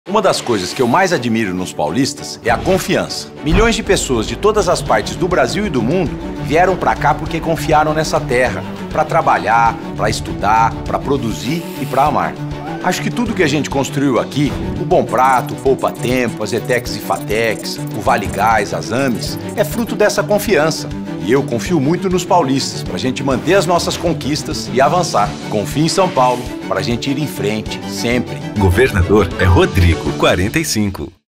Uma das coisas que eu mais admiro nos paulistas é a confiança. Milhões de pessoas de todas as partes do Brasil e do mundo vieram para cá porque confiaram nessa terra, para trabalhar, para estudar, para produzir e para amar. Acho que tudo que a gente construiu aqui, o Bom Prato, o Poupa Tempo, as Etex e Fatex, o Vale Gás, as Ames, é fruto dessa confiança. E eu confio muito nos paulistas para a gente manter as nossas conquistas e avançar. Confio em São Paulo para a gente ir em frente, sempre. Governador é Rodrigo, 45.